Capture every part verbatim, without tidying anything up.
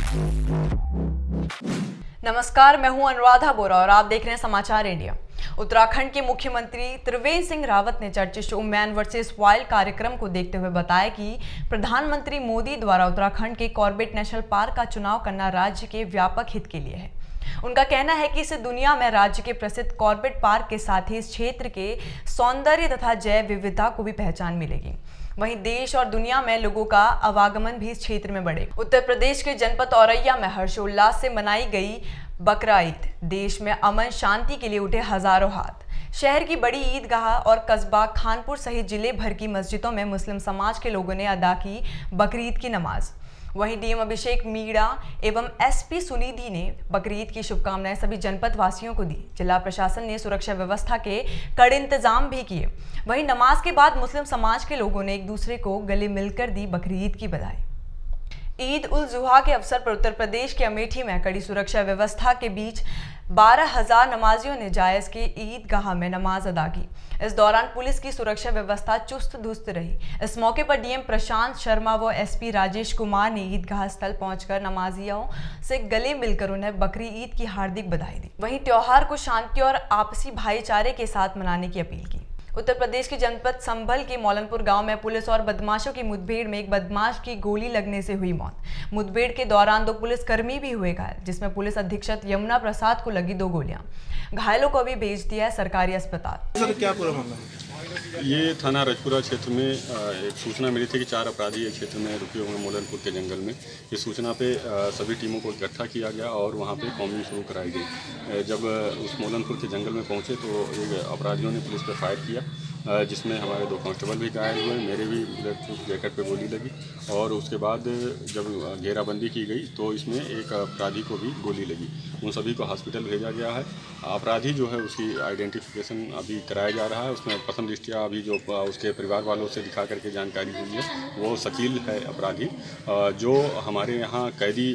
नमस्कार, मैं हूं अनुराधा बोरा और आप देख रहे हैं समाचार इंडिया। उत्तराखंड के मुख्यमंत्री त्रिवेंद्र सिंह रावत ने चर्चित शो मैन वर्सेस वाइल्ड कार्यक्रम को देखते हुए बताया कि प्रधानमंत्री मोदी द्वारा उत्तराखंड के कॉर्बेट नेशनल पार्क का चुनाव करना राज्य के व्यापक हित के लिए है। उनका कहना है कि इससे दुनिया में राज्य के प्रसिद्ध कॉर्बेट पार्क के साथ ही इस क्षेत्र के सौंदर्य तथा जैव विविधता को भी पहचान मिलेगी। वहीं देश और दुनिया में लोगों का आवागमन भी इस क्षेत्र में बढ़े। उत्तर प्रदेश के जनपद औरैया में हर्षोल्लास से मनाई गई बकरा ईद। देश में अमन शांति के लिए उठे हजारों हाथ। शहर की बड़ी ईदगाह और कस्बा खानपुर सहित जिले भर की मस्जिदों में मुस्लिम समाज के लोगों ने अदा की बकरीद की नमाज। वहीं डीएम अभिषेक मीणा एवं एसपी सुनिधि ने बकरीद की शुभकामनाएं सभी जनपद वासियों को दी। जिला प्रशासन ने सुरक्षा व्यवस्था के कड़े इंतजाम भी किए। वहीं नमाज के बाद मुस्लिम समाज के लोगों ने एक दूसरे को गले मिलकर दी बकरीद की बधाई। ईद उल जुहा के अवसर पर उत्तर प्रदेश के अमेठी में कड़ी सुरक्षा व्यवस्था के बीच बारह हजार नमाजियों ने जायज के ईदगाह में नमाज अदा की। इस दौरान पुलिस की सुरक्षा व्यवस्था चुस्त दुरुस्त रही। इस मौके पर डीएम प्रशांत शर्मा व एसपी राजेश कुमार ने ईदगाह स्थल पहुंचकर नमाजियों से गले मिलकर उन्हें बकरी ईद की हार्दिक बधाई दी। वहीं त्योहार को शांति और आपसी भाईचारे के साथ मनाने की अपील की। उत्तर प्रदेश के जनपद संभल के मौलनपुर गांव में पुलिस और बदमाशों की मुठभेड़ में एक बदमाश की गोली लगने से हुई मौत। मुठभेड़ के दौरान दो पुलिसकर्मी भी हुए घायल, जिसमें पुलिस अधीक्षक यमुना प्रसाद को लगी दो गोलियां। घायलों को भी भेज दिया है सरकारी अस्पताल। सर, क्या पूरा मामला? ये थाना रजपुरा क्षेत्र में एक सूचना मिली थी कि चार अपराधी एक क्षेत्र में रुके हुए मौलनपुर के जंगल में। इस सूचना पे सभी टीमों को इकट्ठा किया गया और वहाँ पे कॉम्बिंग शुरू कराई गई। जब उस मौलनपुर के जंगल में पहुँचे तो एक अपराधियों ने पुलिस पर फायर किया, जिसमें हमारे दो कांस्टेबल भी घायल हुए, मेरे भी बुलेट प्रूफ जैकेट पे गोली लगी। और उसके बाद जब घेराबंदी की गई तो इसमें एक अपराधी को भी गोली लगी। उन सभी को हॉस्पिटल भेजा गया है। अपराधी जो है उसकी आइडेंटिफिकेशन अभी कराया जा रहा है। उसमें प्रथम दृष्टया अभी जो उसके परिवार वालों से दिखा करके जानकारी हुई है वो शकील है अपराधी, जो हमारे यहाँ कैदी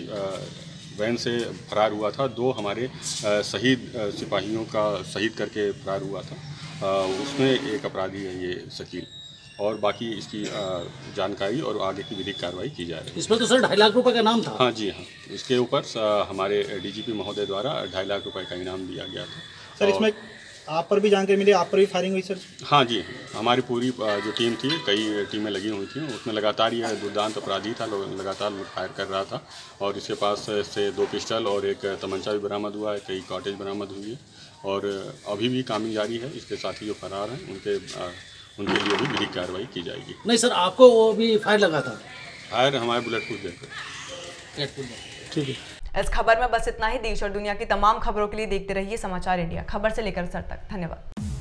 वैन से फरार हुआ था। दो हमारे शहीद सिपाहियों का शहीद करके फरार हुआ था, उसमें एक अपराधी है ये शकील। और बाकी इसकी जानकारी और आगे की विधिक कार्रवाई की जा रही है। इसमें तो सर ढाई लाख रुपए का नाम था। हाँ जी हाँ, इसके ऊपर हमारे डीजीपी महोदय द्वारा ढाई लाख रुपए का इनाम दिया गया था। सर, इसमें आप पर भी जानकारी मिली, आप पर भी फायरिंग हुई सर? हाँ जी, हमारी पूरी जो टीम थी, कई टीमें लगी हुई थी, उसमें लगातार ये दुर्दांत अपराधी था, लगातार फायर कर रहा था। और इसके पास से दो पिस्टल और एक तमंचा भी बरामद हुआ है, कई कॉटेज बरामद हुई है और अभी भी कामिंग जारी है। इसके साथी जो फरार हैं उनके उनके लिए भी विधिक कार्रवाई की जाएगी। नहीं सर, आपको वो भी फायर लगा था? फायर हमारे बुलेट प्रूफ जैकेट। ठीक है। इस खबर में बस इतना ही। देश और दुनिया की तमाम खबरों के लिए देखते रहिए समाचार इंडिया, खबर से लेकर सर तक। धन्यवाद।